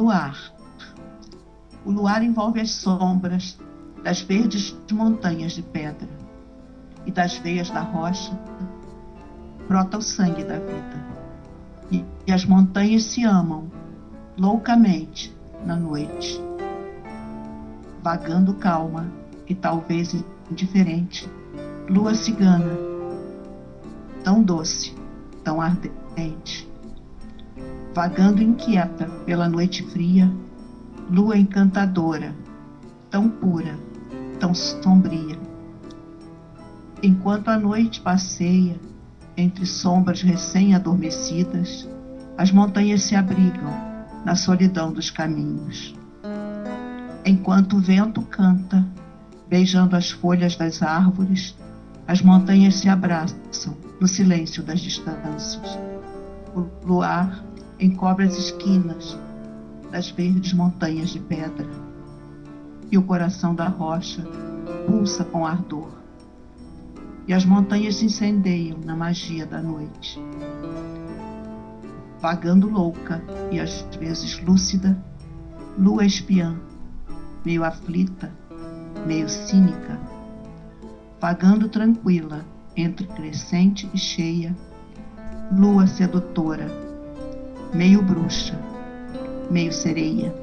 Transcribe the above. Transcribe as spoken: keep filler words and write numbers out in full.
luar. O luar envolve as sombras das verdes montanhas de pedra, e das veias da rocha brota o sangue da vida. E, e as montanhas se amam loucamente na noite, vagando calma e talvez indiferente, lua cigana, tão doce, tão ardente, vagando inquieta pela noite fria, lua encantadora, tão pura, tão sombria. Enquanto a noite passeia entre sombras recém-adormecidas, as montanhas se abrigam na solidão dos caminhos. Enquanto o vento canta, beijando as folhas das árvores, as montanhas se abraçam no silêncio das distâncias. O luar encobre as esquinas das verdes montanhas de pedra, e o coração da rocha pulsa com ardor, e as montanhas se incendeiam na magia da noite. Vagando louca e às vezes lúcida, lua espiã, meio aflita, meio cínica, vagando tranquila entre crescente e cheia, lua sedutora, meio bruxa, meio sereia.